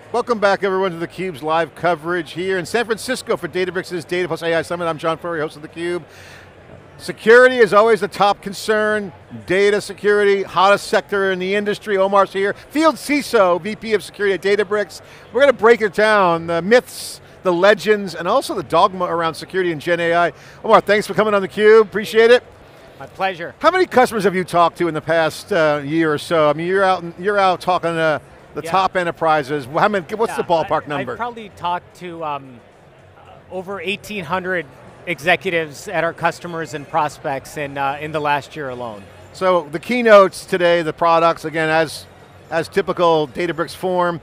Welcome back everyone to theCUBE's live coverage here in San Francisco for Databricks' Databricks AI Summit. I'm John Furrier, host of theCUBE. Security is always the top concern. Data security, hottest sector in the industry. Omar's here. Field CISO, VP of Security at Databricks. We're going to break it down, the myths, the legends, and also the dogma around security and Gen AI. Omar, thanks for coming on theCUBE, appreciate it. My pleasure. How many customers have you talked to in the past year or so? I mean, you're out talking to the top enterprises. How many? What's the ballpark number? I've probably talked to over 1,800 executives at our customers and prospects in the last year alone. So the keynotes today, the products, again, as typical Databricks form,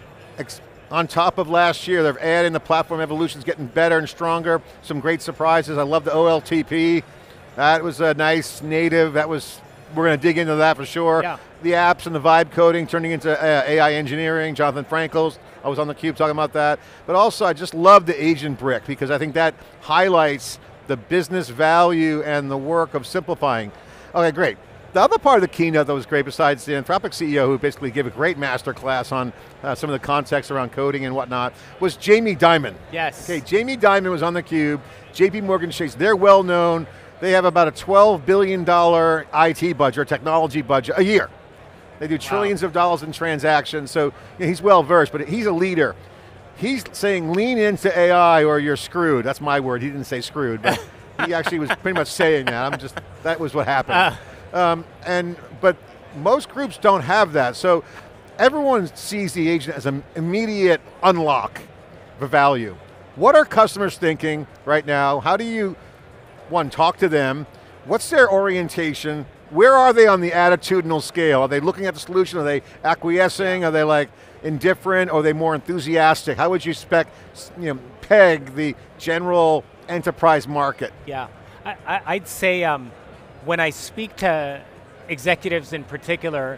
on top of last year, they're adding the platform evolution's getting better and stronger. Some great surprises. I love the OLTP. That was a nice native. We're going to dig into that for sure. Yeah. The apps and the vibe coding turning into AI engineering. Jonathan Frankel's, I was on theCUBE talking about that. But also, I just love the agent brick because I think that highlights the business value and the work of simplifying. Okay, great. The other part of the keynote that was great, besides the Anthropic CEO who basically gave a great master class on some of the context around coding and whatnot, was Jamie Dimon. Yes. Okay, Jamie Dimon was on theCUBE. JP Morgan Chase, they're well known. They have about a $12 billion IT budget, or technology budget, a year. They do trillions of dollars in transactions, so he's well versed, but he's a leader. He's saying lean into AI or you're screwed. That's my word, he didn't say screwed, but he actually was pretty much saying that. That was what happened. But most groups don't have that, so everyone sees the agent as an immediate unlock for value. What are customers thinking right now? How do you, one, talk to them? What's their orientation? Where are they on the attitudinal scale? Are they looking at the solution? Are they acquiescing? Are they like indifferent? Or are they more enthusiastic? How would you peg the general enterprise market? Yeah, I'd say when I speak to executives in particular,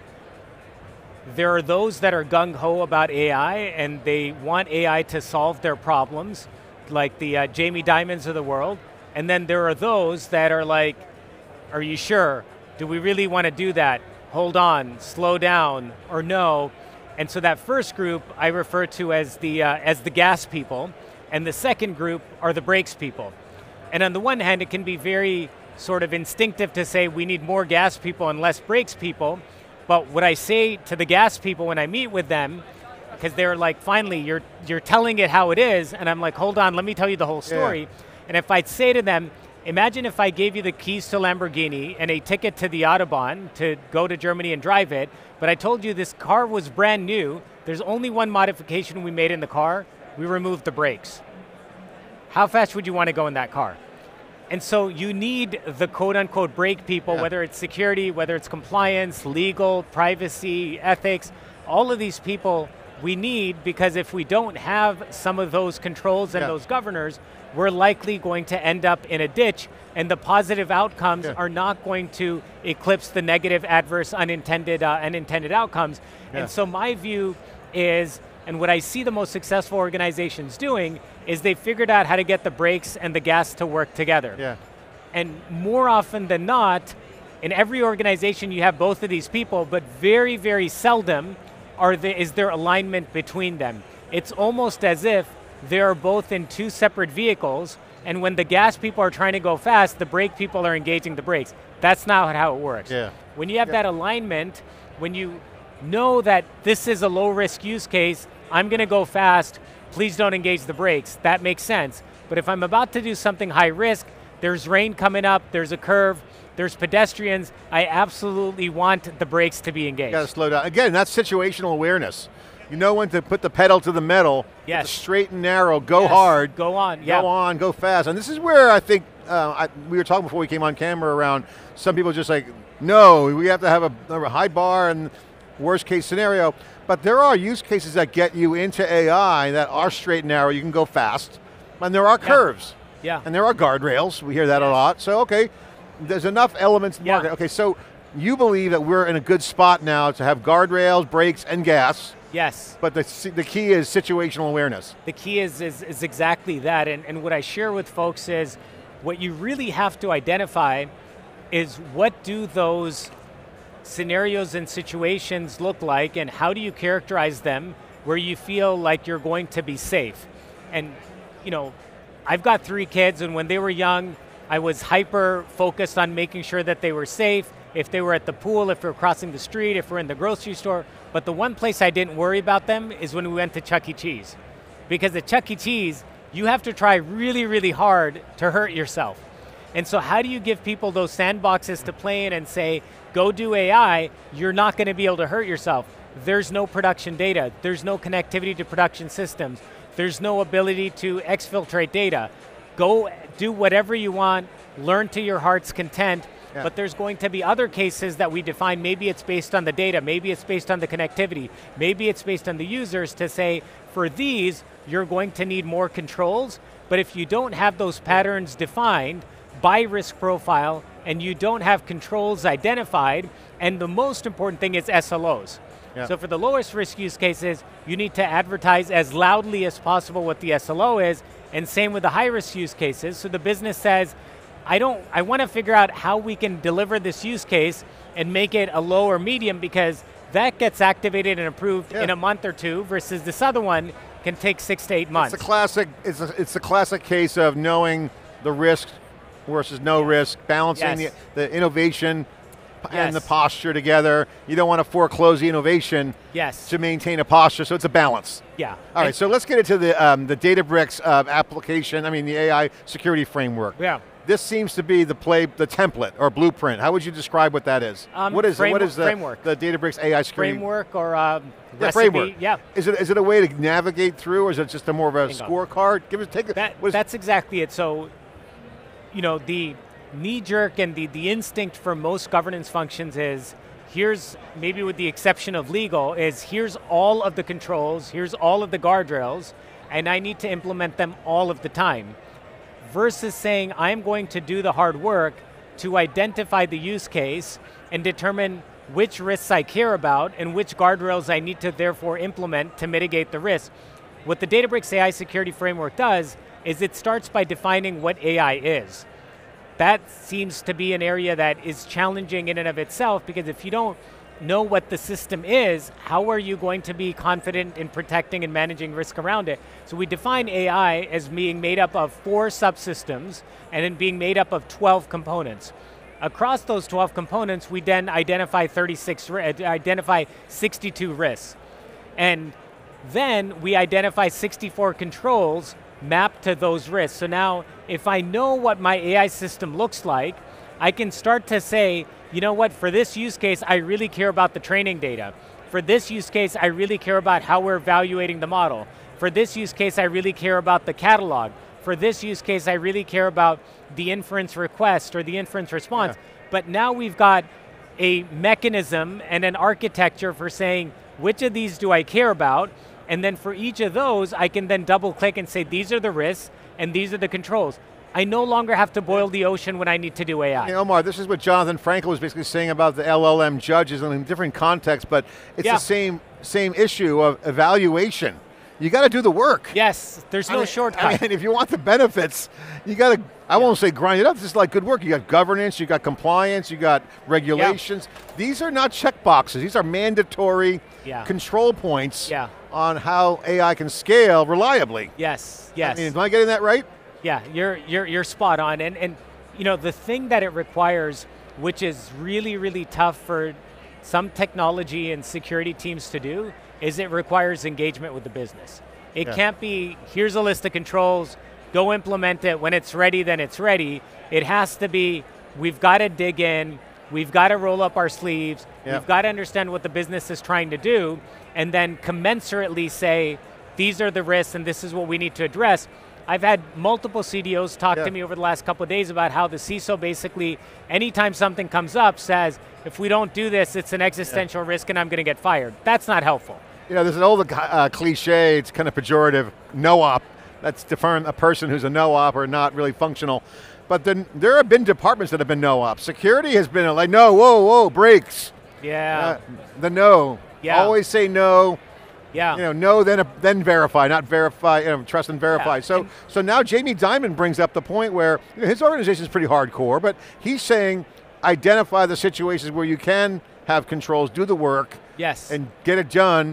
there are those that are gung-ho about AI and they want AI to solve their problems, like the Jamie Dimons of the world. And then there are those that are like, are you sure? Do we really want to do that? Hold on, slow down, or no? And so that first group I refer to as the gas people, and the second group are the brakes people. And on the one hand, it can be very sort of instinctive to say we need more gas people and less brakes people, but what I say to the gas people when I meet with them, because they're like, finally, you're telling it how it is, and I'm like, hold on, let me tell you the whole story. Yeah. And if I'd say to them, imagine if I gave you the keys to Lamborghini and a ticket to the Autobahn to go to Germany and drive it, but I told you this car was brand new, there's only one modification we made in the car, we removed the brakes. How fast would you want to go in that car? And so you need the quote unquote brake people, whether it's security, whether it's compliance, legal, privacy, ethics, all of these people we need, because if we don't have some of those controls and those governors, we're likely going to end up in a ditch, and the positive outcomes are not going to eclipse the negative, adverse, unintended outcomes. And so my view is, and what I see the most successful organizations doing, is they figured out how to get the brakes and the gas to work together. Yeah. And more often than not, in every organization you have both of these people, but very, very seldom is there alignment between them. It's almost as if they're both in two separate vehicles, and when the gas people are trying to go fast, the brake people are engaging the brakes. That's not how it works. Yeah. When you have that alignment, when you know that this is a low risk use case, I'm going to go fast, please don't engage the brakes, that makes sense. But if I'm about to do something high risk, there's rain coming up, there's a curve, there's pedestrians, I absolutely want the brakes to be engaged. You got to slow down. Again, that's situational awareness. You know when to put the pedal to the metal, straight and narrow, go hard. Go on, Go on, go fast. And this is where I think, we were talking before we came on camera around, some people just like, no, we have to have a high bar and worst case scenario. But there are use cases that get you into AI that are straight and narrow, you can go fast, and there are curves. Yeah. And there are guardrails, we hear that a lot. So okay, there's enough elements in the market. Okay, so you believe that we're in a good spot now to have guardrails, brakes, and gas. Yes. But the key is situational awareness. The key is exactly that, and what I share with folks is, what you really have to identify is what do those scenarios and situations look like, and how do you characterize them where you feel like you're going to be safe. And you know, I've got 3 kids, and when they were young, I was hyper focused on making sure that they were safe, if they were at the pool, if we were crossing the street, if we're in the grocery store. But the one place I didn't worry about them is when we went to Chuck E. Cheese. Because at Chuck E. Cheese, you have to try really, really hard to hurt yourself. And so how do you give people those sandboxes to play in and say, go do AI, you're not going to be able to hurt yourself. There's no production data. There's no connectivity to production systems. There's no ability to exfiltrate data. Go do whatever you want, learn to your heart's content, but there's going to be other cases that we define. Maybe it's based on the data, maybe it's based on the connectivity, maybe it's based on the users to say, for these, you're going to need more controls, but if you don't have those patterns defined by risk profile, and you don't have controls identified, and the most important thing is SLOs. Yeah. So for the lowest risk use cases, you need to advertise as loudly as possible what the SLO is, and same with the high risk use cases. So the business says, I want to figure out how we can deliver this use case and make it a low or medium, because that gets activated and approved in a month or 2, versus this other one can take 6 to 8 months. It's a classic case of knowing the risk versus no risk, balancing the innovation and the posture together. You don't want to foreclose the innovation to maintain a posture, so it's a balance. Yeah. All right, so let's get into the Databricks application, the AI security framework. Yeah. This seems to be the template or blueprint. How would you describe what that is? What is the framework? The Databricks AI security framework or recipe? Framework. Yeah. Is it a way to navigate through, or is it just more of a scorecard? That's exactly it. So, the knee-jerk and the instinct for most governance functions is, here's, maybe with the exception of legal, is here's all of the controls, here's all of the guardrails, and I need to implement them all of the time. Versus saying, I'm going to do the hard work to identify the use case and determine which risks I care about and which guardrails I need to therefore implement to mitigate the risk. What the Databricks AI security framework does is it starts by defining what AI is. That seems to be an area that is challenging in and of itself, because if you don't know what the system is, how are you going to be confident in protecting and managing risk around it? So we define AI as being made up of 4 subsystems and then being made up of 12 components. Across those 12 components, we then identify 62 risks. And then we identify 64 controls mapped to those risks. So now, if I know what my AI system looks like, I can start to say, you know what, for this use case, I really care about the training data. For this use case, I really care about how we're evaluating the model. For this use case, I really care about the catalog. For this use case, I really care about the inference request or the inference response. But now we've got a mechanism and an architecture for saying, which of these do I care about? And then for each of those, I can then double click and say, these are the risks and these are the controls. I no longer have to boil the ocean when I need to do AI. Hey, Omar, this is what Jonathan Frankel was basically saying about the LLM judges in different contexts, but it's the same issue of evaluation. You got to do the work. Yes, there's no shortcut. If you want the benefits, you got to, I won't say grind it up, this is like good work. You got governance, you got compliance, you got regulations. These are not checkboxes, these are mandatory control points on how AI can scale reliably. Yes, yes. Am I getting that right? Yeah, you're spot on. And the thing that it requires, which is really, really tough for some technology and security teams to do, is it requires engagement with the business. It can't be, here's a list of controls, go implement it, when it's ready, then it's ready. It has to be, we've got to dig in, we've got to roll up our sleeves, we've got to understand what the business is trying to do, and then commensurately say, these are the risks and this is what we need to address. I've had multiple CDOs talk to me over the last couple of days about how the CISO basically, anytime something comes up, says, if we don't do this, it's an existential risk and I'm going to get fired. That's not helpful. There's an old cliche, it's kind of pejorative, no-op. That's defined a person who's a no-op or not really functional. But then there have been departments that have been no-op. Security has been like, no, whoa, brakes. Yeah. The no. Yeah. Always say no. Yeah. No, then verify, not verify, trust and verify. So now Jamie Dimon brings up the point where his organization is pretty hardcore, but he's saying identify the situations where you can have controls, do the work, and get it done.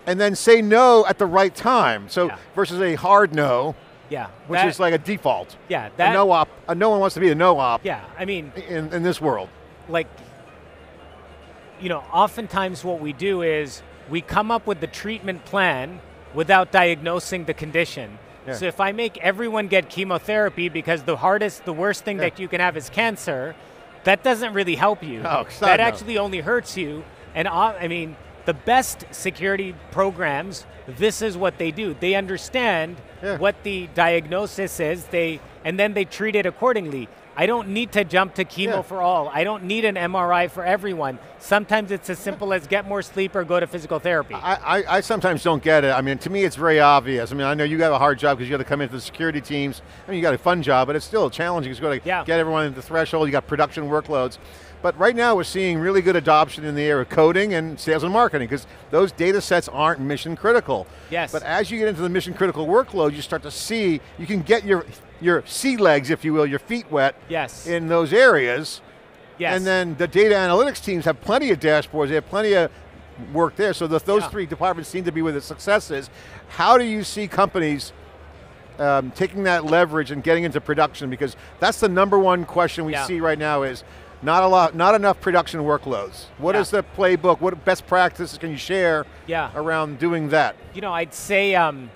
and then say no at the right time. So versus a hard no, which is like a default. Yeah, a no-op. No one wants to be a no-op. Yeah, I mean, in this world, like, you know, oftentimes what we do is we come up with the treatment plan without diagnosing the condition. Yeah. So if I make everyone get chemotherapy because the worst thing that you can have is cancer, that doesn't really help you. That actually only hurts you. And I mean, the best security programs, this is what they do. They understand what the diagnosis is, and then they treat it accordingly. I don't need to jump to chemo for all. I don't need an MRI for everyone. Sometimes it's as simple as get more sleep or go to physical therapy. I sometimes don't get it. I mean, to me it's very obvious. I mean, I know you have a hard job because you got to come into the security teams. I mean, you got a fun job, but it's still challenging. You've got to get everyone at the threshold. You got production workloads. But right now we're seeing really good adoption in the area of coding and sales and marketing because those data sets aren't mission critical. Yes. But as you get into the mission critical workload, you start to see, you can get your sea legs, if you will, your feet wet in those areas. Yes. And then the data analytics teams have plenty of dashboards, they have plenty of work there. So those three departments seem to be where the success is. How do you see companies taking that leverage and getting into production? Because that's the number one question we see right now is, not enough production workloads. What is the playbook? What best practices can you share around doing that? You know, I'd say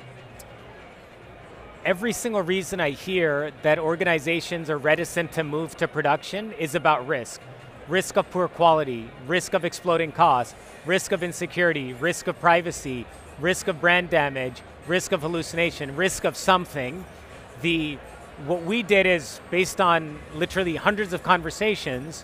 every single reason I hear that organizations are reticent to move to production is about risk. Risk of poor quality, risk of exploding costs, risk of insecurity, risk of privacy, risk of brand damage, risk of hallucination, risk of something. What we did is, based on literally hundreds of conversations,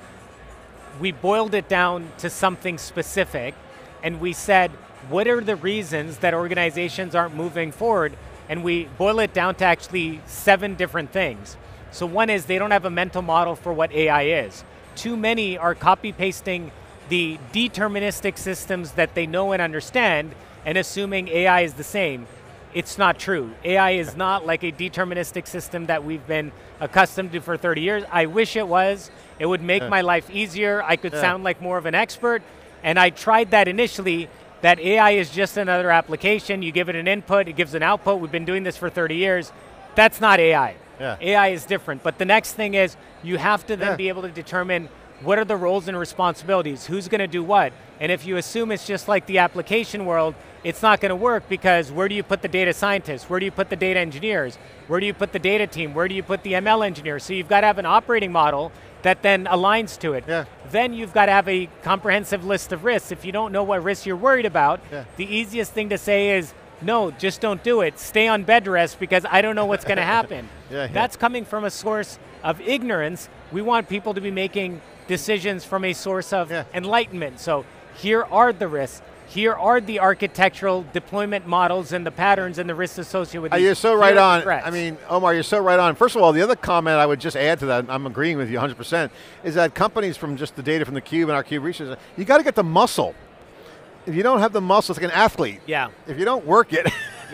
we boiled it down to something specific, and we said, what are the reasons that organizations aren't moving forward? And we boil it down to actually 7 different things. So one is they don't have a mental model for what AI is. Too many are copy-pasting the deterministic systems that they know and understand and assuming AI is the same. It's not true. AI is not like a deterministic system that we've been accustomed to for 30 years. I wish it was. It would make my life easier. I could sound like more of an expert. And I tried that initially, that AI is just another application. You give it an input, it gives an output. We've been doing this for 30 years. That's not AI. AI is different. But the next thing is you have to then be able to determine what are the roles and responsibilities, who's going to do what. And if you assume it's just like the application world, it's not going to work because where do you put the data scientists? Where do you put the data engineers? Where do you put the data team? Where do you put the ML engineers? So you've got to have an operating model that then aligns to it. Then you've got to have a comprehensive list of risks. If you don't know what risks you're worried about, the easiest thing to say is, no, just don't do it. Stay on bed rest because I don't know what's going to happen. That's coming from a source of ignorance. We want people to be making decisions from a source of enlightenment. So here are the risks. Here are the architectural deployment models and the patterns and the risks associated with these. You're so right on. I mean, Omar, you're so right on. First of all, the other comment I would just add to that, I'm agreeing with you 100%, is that companies from just the data from theCUBE and our CUBE research, you got to get the muscle. If you don't have the muscle, it's like an athlete. If you don't work it,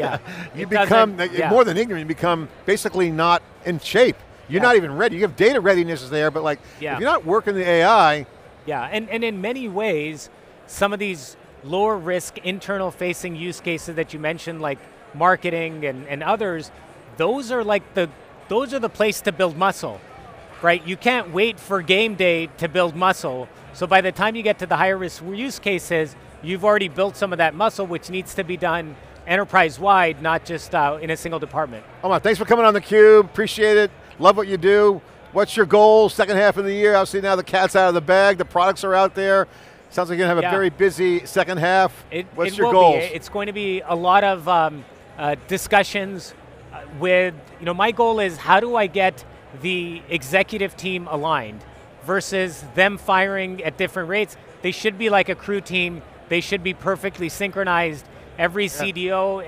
you become, more than ignorant, you become basically not in shape. You're not even ready. You have data readiness is there, but like, if you're not working the AI. And in many ways, some of these lower risk internal facing use cases that you mentioned, like marketing and others, those are the place to build muscle, right? You can't wait for game day to build muscle. So by the time you get to the higher risk use cases, you've already built some of that muscle, which needs to be done enterprise-wide, not just in a single department. Omar, thanks for coming on theCUBE, appreciate it, love what you do. What's your goal, second half of the year? Obviously now the cat's out of the bag, the products are out there. Sounds like you're going to have a very busy second half. What's your goals? It's going to be a lot of discussions with, my goal is how do I get the executive team aligned versus them firing at different rates. They should be like a crew team. They should be perfectly synchronized. Every CDO,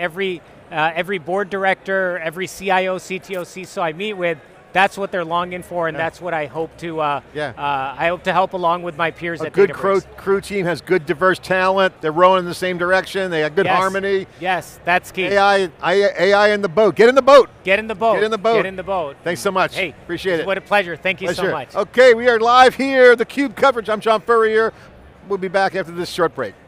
every board director, every CIO, CTO, CISO I meet with, that's what they're longing for, and that's what I hope to. I hope to help along with my peers at Databricks. A good crew team has good diverse talent. They're rowing in the same direction. They have good harmony. Yes, that's key. AI in the boat. Get in the boat. Get in the boat. Get in the boat. Get in the boat. Thanks so much. Hey, appreciate it. What a pleasure. Thank you so much. Okay, we are live here. theCUBE coverage. I'm John Furrier. We'll be back after this short break.